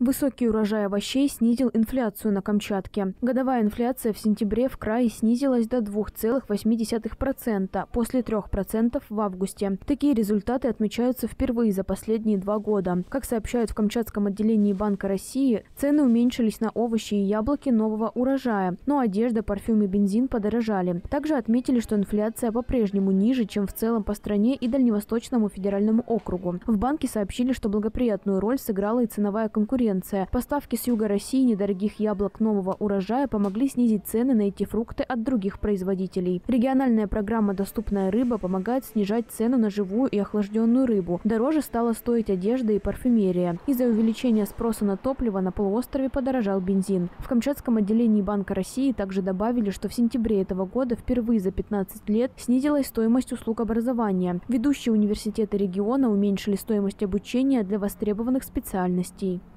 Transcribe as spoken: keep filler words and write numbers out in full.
Высокий урожай овощей снизил инфляцию на Камчатке. Годовая инфляция в сентябре в крае снизилась до двух целых восьми десятых процента после трёх процентов в августе. Такие результаты отмечаются впервые за последние два года. Как сообщают в Камчатском отделении Банка России, цены уменьшились на овощи и яблоки нового урожая, но одежда, парфюм и бензин подорожали. Также отметили, что инфляция по-прежнему ниже, чем в целом по стране и Дальневосточному федеральному округу. В банке сообщили, что благоприятную роль сыграла и ценовая конкуренция. Поставки с юга России недорогих яблок нового урожая помогли снизить цены на эти фрукты от других производителей. Региональная программа «Доступная рыба» помогает снижать цену на живую и охлажденную рыбу. Дороже стала стоить одежда и парфюмерия. Из-за увеличения спроса на топливо на полуострове подорожал бензин. В Камчатском отделении Банка России также добавили, что в сентябре этого года впервые за пятнадцать лет снизилась стоимость услуг образования. Ведущие университеты региона уменьшили стоимость обучения для востребованных специальностей.